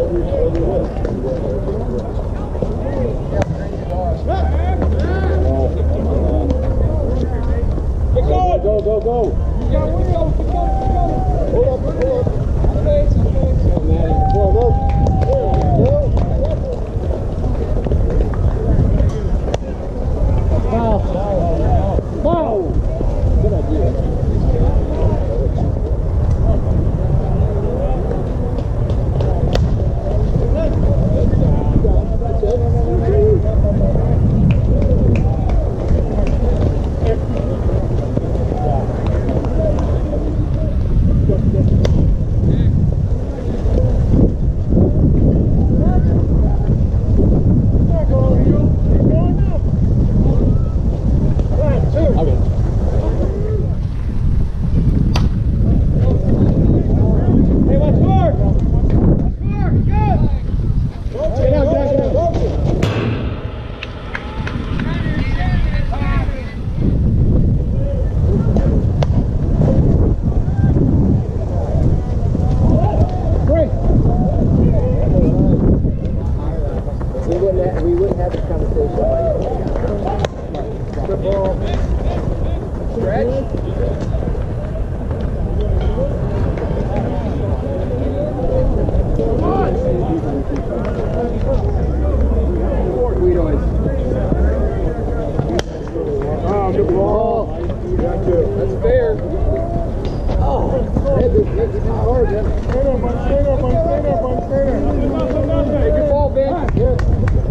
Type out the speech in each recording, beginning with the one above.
Go. You got wheels. Hold up. Wow. Good idea. We wouldn't have this conversation. Football. Stretch. Oh, good ball. That's fair. Oh, it's hard. Stand up. Hey, good ball, Ben. Good.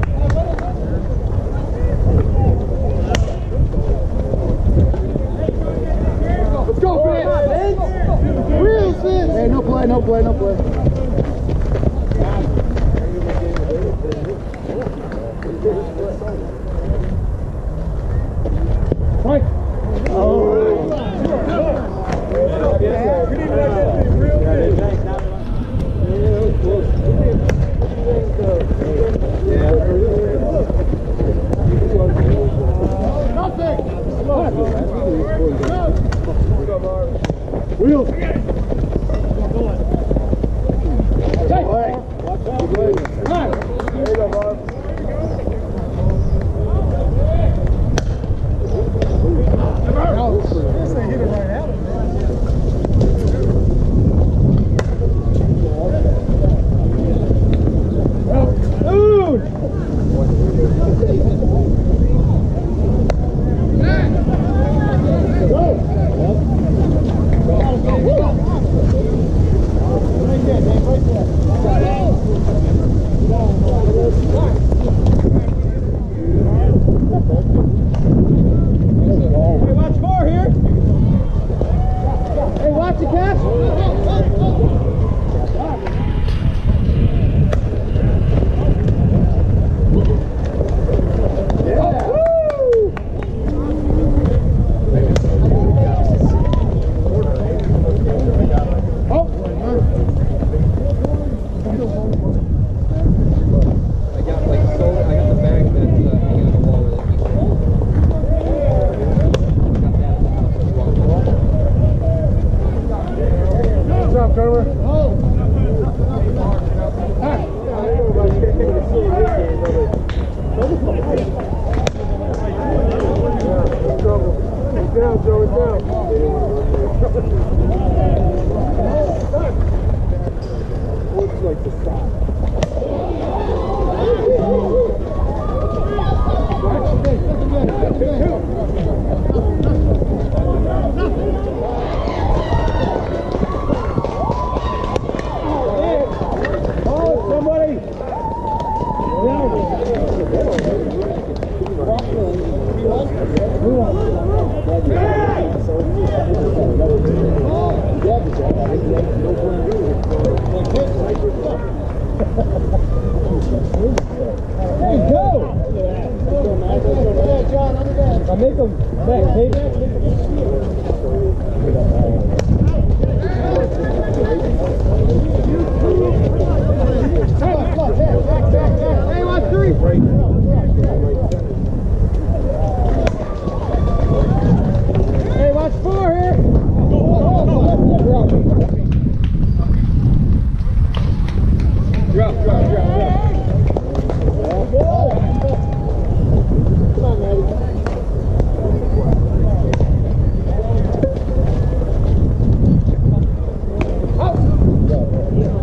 Let's go, Ben. Wilson. Hey, no play. Right. Oh. Wheels. There you go, Bob. They hit it right out of there. Drop.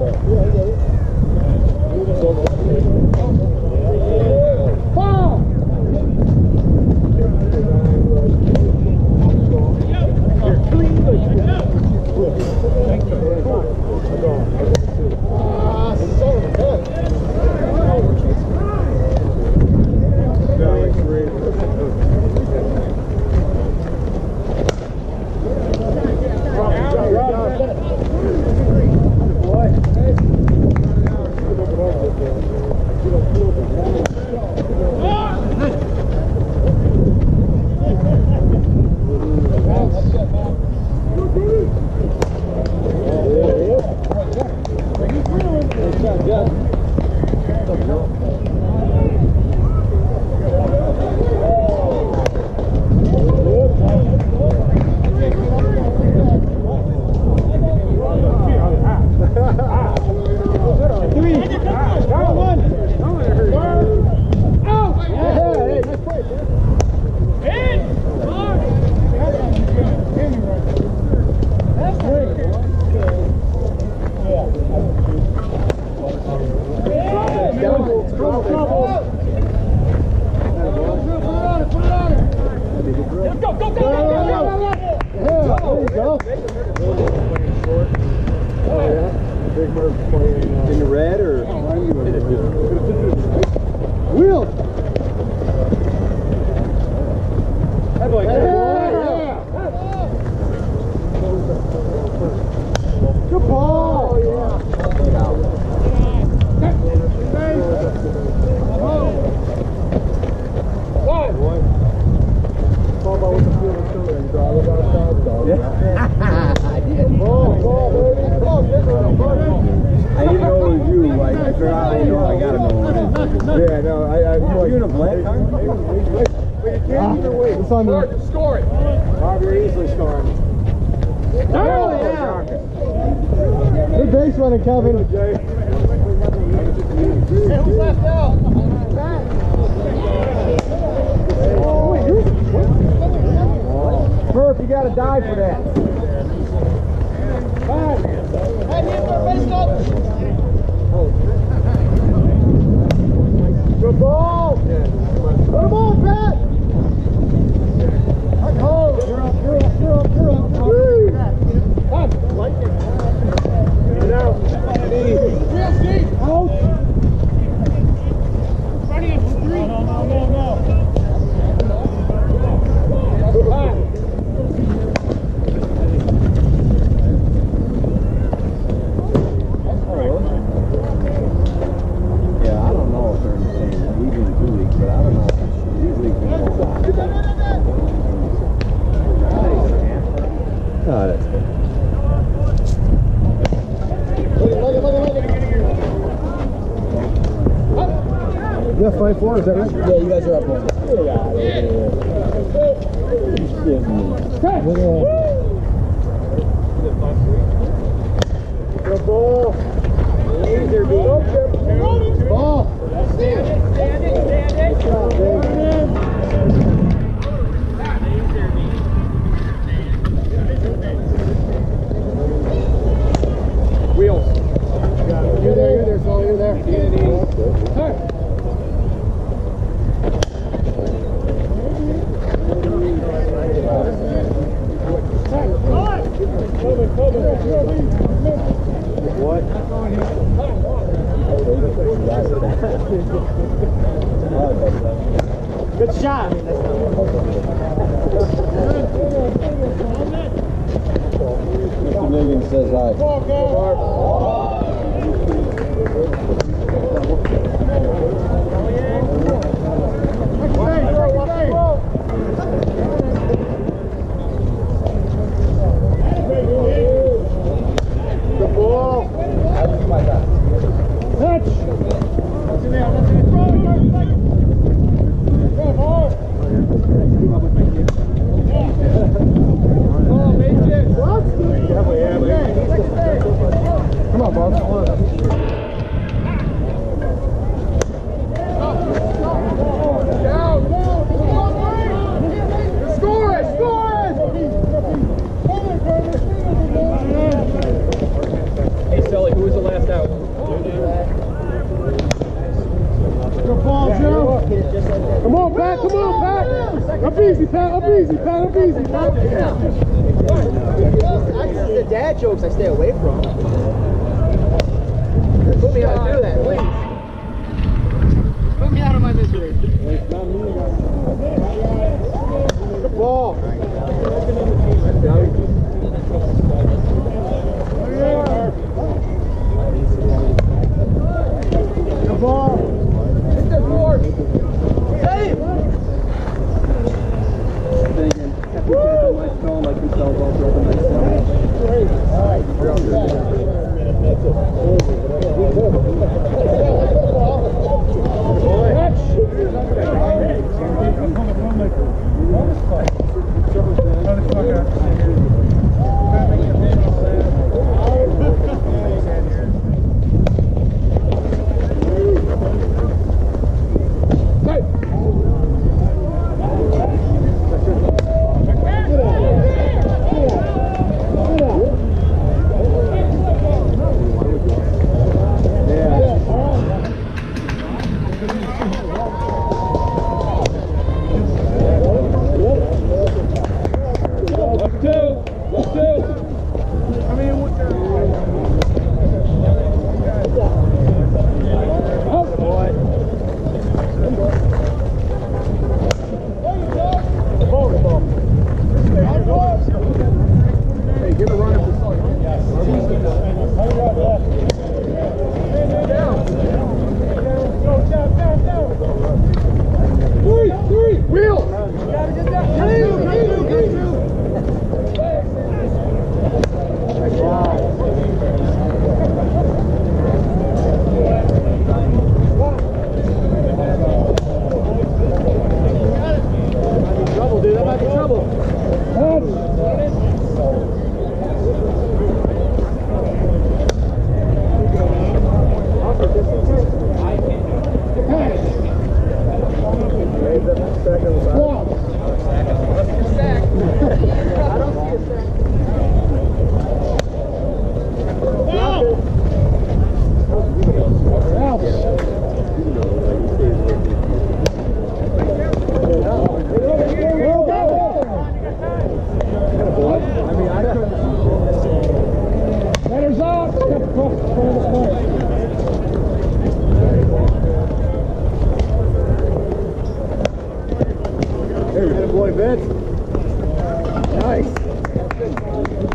In the red or? Wheels! That boy, Good ball! I didn't know it was you. I figured out I gotta know what it is. Yeah, no, you in a black car? But you can't either way. It's on the... Score it! Bob, you're easily scoring. Oh, yeah! Good base running, Kevin. Hey, who's left out? Murph, you gotta die for that. Good ball! Good ball, Pat! You're up, you're up, you're up, you're up. Woo! Get it out. Real deep. Out. Ready up for three. No. Good pass. Yeah, I don't know if they're in the same league in 2 weeks, but I don't know if these leagues can go on. Oh, that's good. You got 5-4, is that right? Yeah, you guys are up one. Good ball. Laser beam. Ball. Wheels. You're there, Saul, you're there. What? Good shot. Mr. Niggins says hi. Good ball. Touch. Come on, Bob. easy, Pat. Up easy, Pat. Up easy, Pat. The dad jokes I stay away from. Put me how to do that, please. Put me out of my misery. Good ball. Good ball. Hit that board. Save. Boy, Vince. Nice.